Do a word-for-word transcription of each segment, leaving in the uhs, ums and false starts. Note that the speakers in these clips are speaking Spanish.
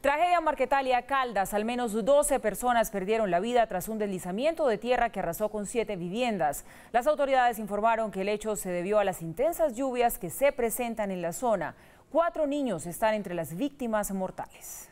Tragedia en Marquetalia, Caldas. Al menos doce personas perdieron la vida tras un deslizamiento de tierra que arrasó con siete viviendas. Las autoridades informaron que el hecho se debió a las intensas lluvias que se presentan en la zona. Cuatro niños están entre las víctimas mortales.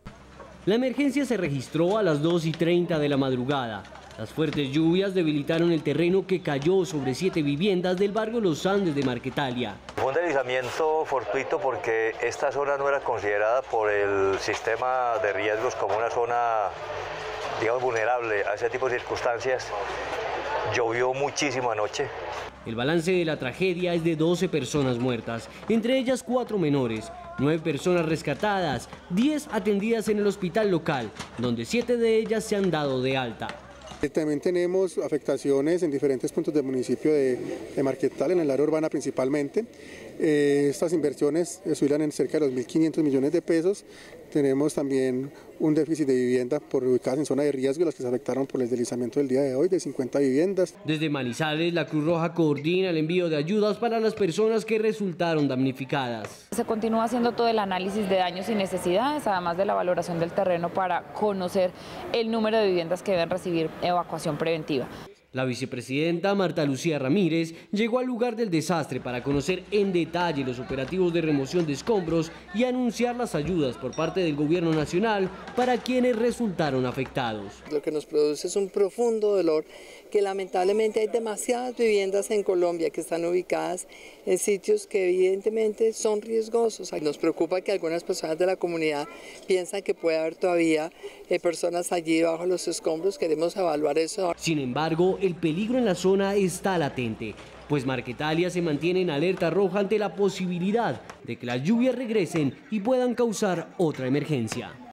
La emergencia se registró a las dos y treinta de la madrugada. Las fuertes lluvias debilitaron el terreno que cayó sobre siete viviendas del barrio Los Andes de Marquetalia. Fue un deslizamiento fortuito porque esta zona no era considerada por el sistema de riesgos como una zona, digamos, vulnerable a ese tipo de circunstancias. Llovió muchísimo anoche. El balance de la tragedia es de doce personas muertas, entre ellas cuatro menores, nueve personas rescatadas, diez atendidas en el hospital local, donde siete de ellas se han dado de alta. También tenemos afectaciones en diferentes puntos del municipio de, de Marquetalia, en el área urbana principalmente. Eh, estas inversiones oscilan en cerca de los mil quinientos millones de pesos. Tenemos también un déficit de vivienda por ubicadas en zona de riesgo, las que se afectaron por el deslizamiento del día de hoy, de cincuenta viviendas. Desde Manizales, la Cruz Roja coordina el envío de ayudas para las personas que resultaron damnificadas. Se continúa haciendo todo el análisis de daños y necesidades, además de la valoración del terreno para conocer el número de viviendas que deben recibir evacuación preventiva. La vicepresidenta Marta Lucía Ramírez llegó al lugar del desastre para conocer en detalle los operativos de remoción de escombros y anunciar las ayudas por parte del gobierno nacional para quienes resultaron afectados. Lo que nos produce es un profundo dolor, que lamentablemente hay demasiadas viviendas en Colombia que están ubicadas en sitios que evidentemente son riesgosos. Nos preocupa que algunas personas de la comunidad piensan que puede haber todavía eh, personas allí bajo los escombros. Queremos evaluar eso. Sin embargo, el peligro en la zona está latente, pues Marquetalia se mantiene en alerta roja ante la posibilidad de que las lluvias regresen y puedan causar otra emergencia.